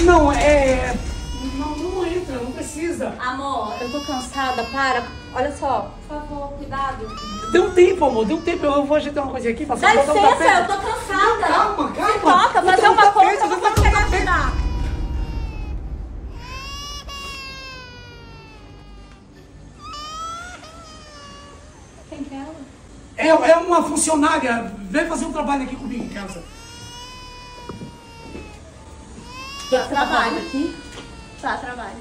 Não, não entra, não precisa. Amor, eu tô cansada, para. Olha só, por favor, cuidado. Dê um tempo, amor, dê um tempo. Eu vou ajeitar uma coisinha aqui. Dá licença, eu tô cansada. Calma. Se toca, fazer uma coisa, eu vou pegar e tirar. Quem que é ela? É uma funcionária. Vem fazer um trabalho aqui comigo em casa. Trabalho aqui? Tá, trabalho.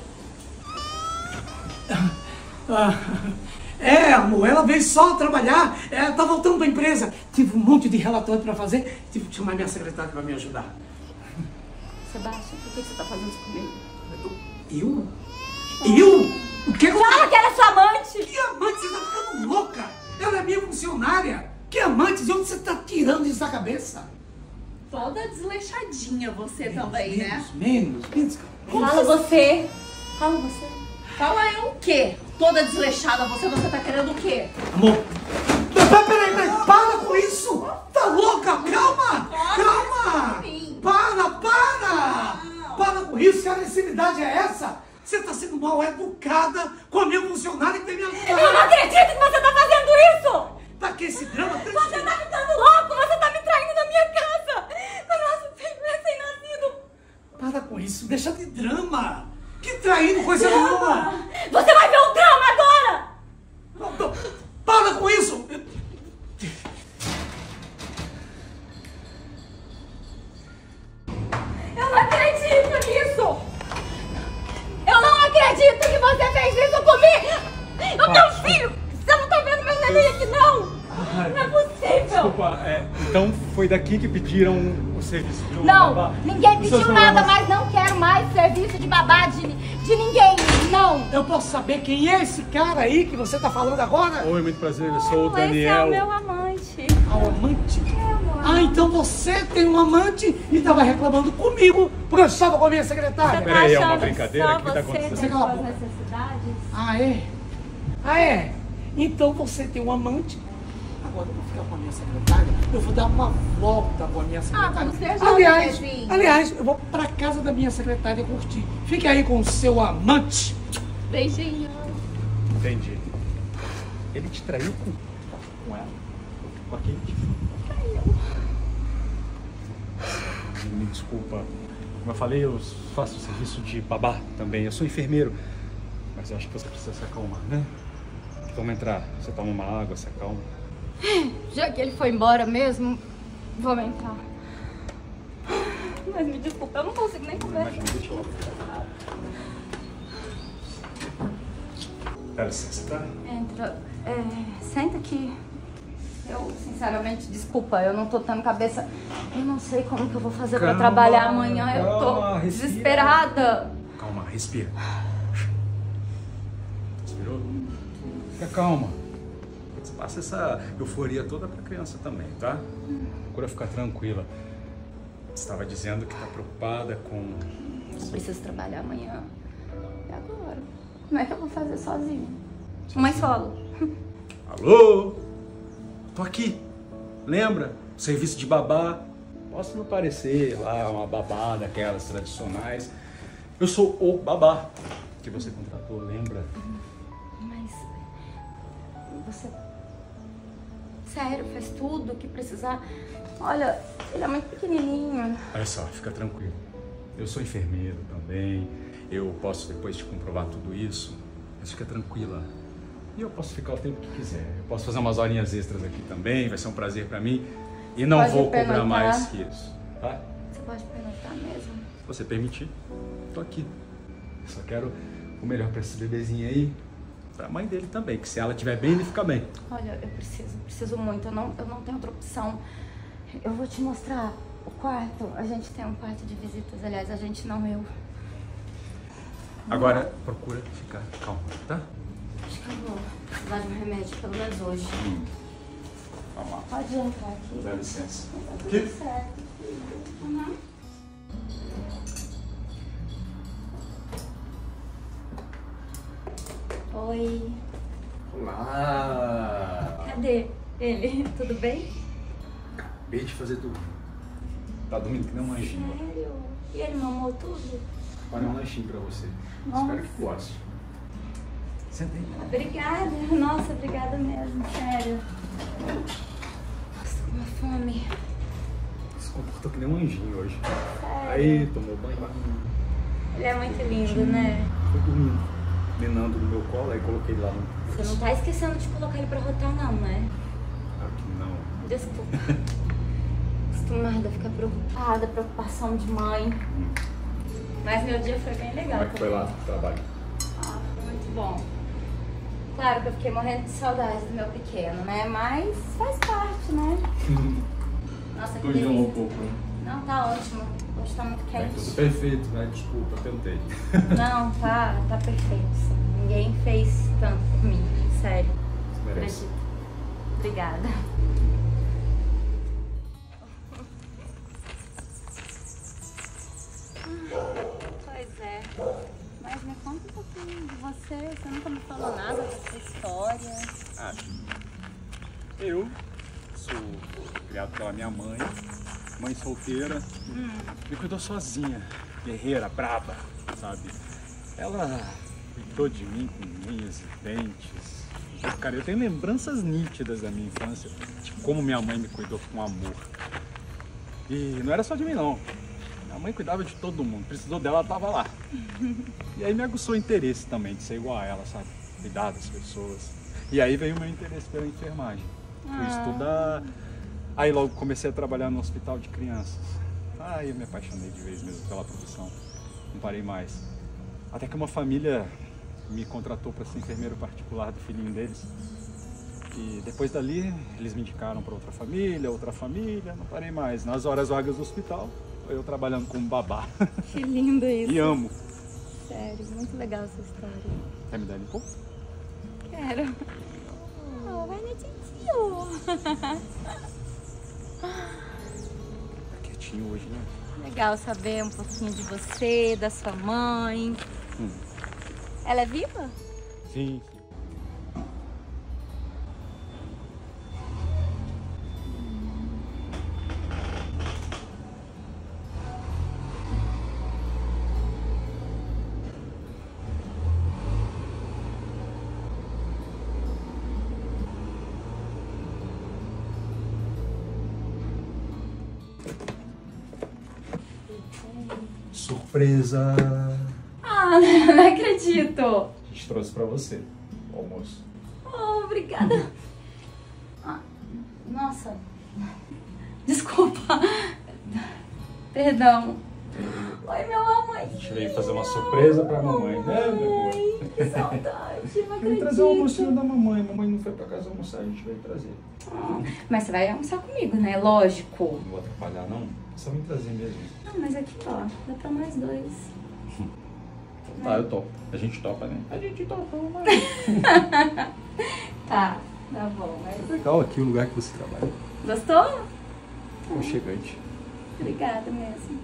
Amor, ela veio só trabalhar, ela tá voltando pra empresa. Tive um monte de relatório pra fazer, tive que chamar minha secretária pra me ajudar. Sebastião, por que você tá fazendo isso comigo? Eu? O que Fala que ela é sua amante! Que amante? Você tá ficando louca? Ela é minha funcionária. Que amante? De onde você tá tirando isso da cabeça? Toda desleixadinha você também, né? Menos. Fala você. Fala você. Fala eu o quê? Toda desleixada você tá querendo o quê? Amor. Peraí, para com isso! Tá louca? Calma! Para com isso, que agressividade é essa? Você tá sendo mal educada com a minha funcionária que tem me ajudado. Eu não acredito que você tá fazendo isso! Pra que esse drama? Você tá ficando louco! Você tá me traindo na minha casa! O nosso filho é recém-nascido! Para com isso, deixa de drama! Que traindo coisa nenhuma! Você vai ver o drama agora! Para com isso! Eu não acredito nisso! Eu não acredito que você fez isso comigo! O teu filho! Você não tá vendo meu neném aqui, não! Não é possível! Desculpa, então foi daqui que pediram o serviço de Não, babá? ninguém Os pediu seus nada, problemas- mas não quero mais serviço de babá de ninguém, não! Eu posso saber quem é esse cara aí que você tá falando agora? Oi, muito prazer, eu sou o Esse é Daniel. o meu amante. Ah, o amante? É, amor. Ah, então você tem um amante e tava reclamando comigo porque eu estava com a minha secretária. Você Peraí, é uma achando brincadeira? só O que tá você acontecendo? tem Cala a suas boca. necessidades? Ah, é? Então você tem um amante. Agora eu vou ficar com a minha secretária. Eu vou dar uma volta com a minha secretária. vamos viajar, bebezinho. aliás, eu vou pra casa da minha secretária curtir. Fique aí com o seu amante. Beijinho. Entendi. Ele te traiu com ela? Com aquele que traiu? Me desculpa. Como eu falei, eu faço serviço de babá também. Eu sou enfermeiro. Mas eu acho que você precisa se acalmar, né? Vamos entrar. Você toma uma água, se acalma. Já que ele foi embora mesmo, vamos entrar. Mas me desculpa, eu não consigo nem conversar. Imagina, deixa eu... Dá licença, tá? Entra. Senta aqui. Eu, sinceramente, desculpa, eu não tô tendo cabeça. Eu não sei como que eu vou fazer pra trabalhar amanhã. Eu tô calma, respira. desesperada. Calma, respira. Respirou? Fica calma. Você passa essa euforia toda pra criança também, tá? Procura ficar tranquila. Você estava dizendo que tá preocupada com... Eu preciso trabalhar amanhã. E agora? Como é que eu vou fazer sozinha? Mãe solo. Alô? Tô aqui. Lembra? Serviço de babá. Posso não parecer lá uma babá daquelas tradicionais. Eu sou o babá que você contratou, lembra? Mas você, sério, faz tudo o que precisar. Olha, ele é muito pequenininho. Olha só, fica tranquilo. Eu sou enfermeiro também. Eu posso depois te comprovar tudo isso. Mas fica tranquila. E eu posso ficar o tempo que quiser. Eu posso fazer umas horinhas extras aqui também. Vai ser um prazer pra mim. E não Pode vou cobrar pernoitar. mais que isso, tá? Você pode perguntar mesmo? Se você permitir, tô aqui. Só quero o melhor pra esse bebezinho aí. Pra mãe dele também, que se ela estiver bem, ele fica bem. Olha, eu preciso muito. Eu não tenho outra opção. Eu vou te mostrar o quarto. A gente tem um quarto de visitas. Aliás, a gente não, eu. Agora, procura ficar calma, tá? Acho que eu vou precisar de um remédio, pelo menos hoje. Vamos lá. Pode entrar aqui. Dá licença. Tá tudo Aqui? certo. Uhum. Oi. Olá! Cadê ele? Tudo bem? Acabei de fazer tudo. Tá dormindo que nem um anjinho. Sério? E ele mamou tudo? Olha um lanchinho pra você. Nossa. Espero que goste. Senta aí. Obrigada. Nossa, obrigada mesmo, sério. Nossa, tô com uma fome. Se comportou que nem um anjinho hoje. Sério. Aí, tomou banho. Ele é muito lindo, né? Foi dormindo, menando no meu colo, aí coloquei ele lá no... Você não tá esquecendo de colocar ele pra rotar não, né? Claro que não. Desculpa. Acostumada a ficar preocupada, preocupação de mãe. Mas meu dia foi bem legal. Como é que foi lá o trabalho? Ah, foi muito bom. Claro que eu fiquei morrendo de saudade do meu pequeno, né? Mas faz parte, né? Nossa, que delícia. Um pouco, né? Não, tá ótimo. Hoje tá muito Tá quente. tudo perfeito, né? Desculpa, tentei. Não, tá perfeito, sim. Ninguém fez tanto por mim, sério. Você merece. Acredito. Obrigada. Pois é. Mas me conta um pouquinho de você. Você nunca me falou nada da sua história. Ah, eu sou criado pela minha mãe solteira, me cuidou sozinha, guerreira, braba, sabe? Ela cuidou de mim com unhas e dentes. Cara, eu tenho lembranças nítidas da minha infância de como minha mãe me cuidou com amor. E não era só de mim, não. Minha mãe cuidava de todo mundo, precisou dela, ela tava lá. E aí me aguçou o interesse também de ser igual a ela, sabe? Cuidar das pessoas. E aí veio o meu interesse pela enfermagem. Fui estudar, aí logo comecei a trabalhar no hospital de crianças. Aí eu me apaixonei de vez mesmo pela profissão, não parei mais. Até que uma família me contratou para ser enfermeiro particular do filhinho deles. E depois dali, eles me indicaram para outra família, não parei mais. Nas horas vagas do hospital, eu trabalhando como babá. Que lindo isso. E amo. Sério, muito legal essa história. Quer me dar um pouco? Quero. Oh, vai no tio. Tá quietinho hoje, né? Legal saber um pouquinho de você, da sua mãe. Ela é viva? Sim. Surpresa! Ah, não acredito. A gente trouxe pra você o almoço. Oh, obrigada. Ah, nossa. Desculpa. Perdão. Oi, meu amor. A gente veio fazer uma surpresa pra mamãe, né, meu amor? Que saudade, não Vem trazer o almocinho da mamãe. Mamãe não foi pra casa almoçar, a gente veio trazer. Mas você vai almoçar comigo, né? Lógico. Não vou atrapalhar, não. Só vem trazer mesmo. Não, mas aqui, ó, dá pra nós dois. Tá, eu topo. A gente topa, né? A gente topa, mas... Tá bom, mas... Legal aqui o lugar que você trabalha. Gostou? Aconchegante. Obrigada mesmo.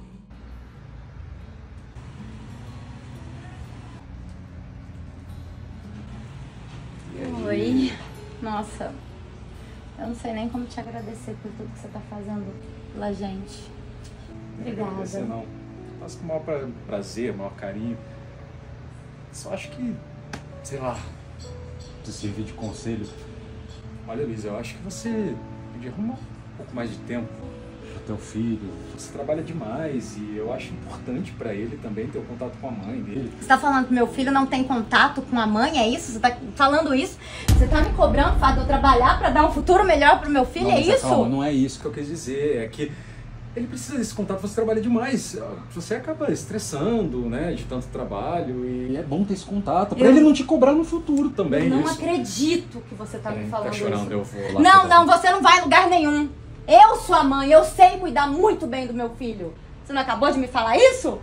Oi. Nossa, eu não sei nem como te agradecer por tudo que você tá fazendo pela gente. Obrigada. Não agradecer, não. Faço com o maior prazer, o maior carinho. Só acho que, sei lá, te servir de conselho. Olha, Luiz, eu acho que você podia arrumar um pouco mais de tempo pro teu filho. Você trabalha demais e eu acho importante pra ele também ter o contato com a mãe dele. Você tá falando que meu filho não tem contato com a mãe? É isso? Você tá falando isso? Você tá me cobrando o fato de eu trabalhar pra dar um futuro melhor pro meu filho? Não, é isso? Calma, não é isso que eu quis dizer. É que ele precisa desse contato, você trabalha demais. Você acaba estressando, né, de tanto trabalho. E é bom ter esse contato, pra ele não te cobrar no futuro também. Eu não isso. acredito que você tá me falando Tá chorando, isso. eu vou lá. Não, você não vai em lugar nenhum. Eu sou a mãe, eu sei cuidar muito bem do meu filho. Você não acabou de me falar isso?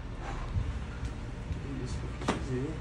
É isso que eu quis dizer.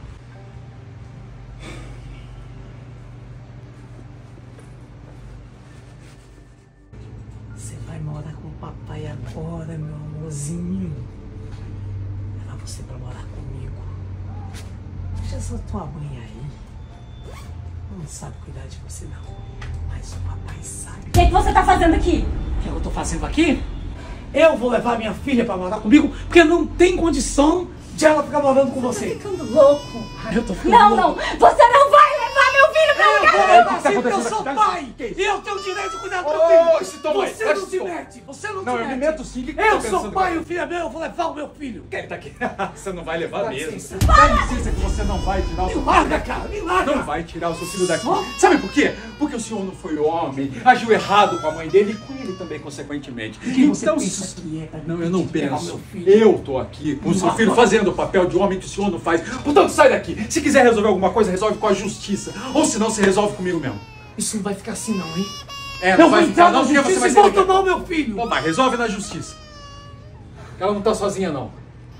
Você vai morar com o papai agora, meu amorzinho. Levar você pra morar comigo. Já sou tua mãe aí. Não sabe cuidar de você, não. Mas o papai sabe. O que você tá fazendo aqui? O que eu tô fazendo aqui? Eu vou levar minha filha pra morar comigo, porque não tem condição de ela ficar morando com Você você. tá ficando louco. Eu tô ficando Não, louco. não. Você não vai levar meu filho pra Eu lugar vou nenhum. levar que tá sim, porque eu acontecendo sou aqui? pai. Que isso? E eu tenho o direito de cuidar do Ô, meu filho. esse toma aí, Você presta não se atenção. mete. Você não Não, se eu me mete. meto sim. O que que Eu tá sou pensando pai que e o filho é meu. Eu vou levar o meu filho. Ele tá aqui. Você não vai levar Dá mesmo. licença. Dá licença que você não vai tirar o Me seu larga, filho. cara. Me larga. Não vai tirar o seu filho daqui. Só- Sabe por quê? Porque o senhor não foi homem, agiu errado com a mãe dele e com ele também, consequentemente. Quem você Então, pensa que é pra não, eu não pegar penso. meu filho? Eu tô aqui com o seu filho fazendo o papel de homem que o senhor não faz. Portanto, sai daqui. Se quiser resolver alguma coisa, resolve com a justiça. Ou senão, se resolve comigo mesmo. Isso não vai ficar assim não, hein? É, Eu não vou vai entrar ficar na não, porque você justiça vai e ser vou daqui. tomar o meu filho. Bom, vai, resolve na justiça. Ela não tá sozinha, não.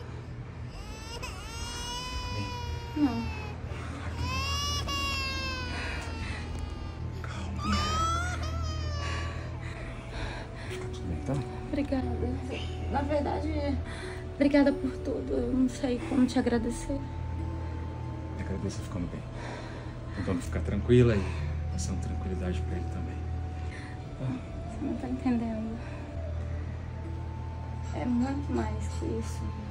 Não. Tudo bem, tá? Obrigada. Na verdade, obrigada por tudo. Eu não sei como te agradecer. Agradeço ficando bem. Tentando ficar tranquila e passando tranquilidade pra ele também. Você não tá entendendo. É muito mais que isso.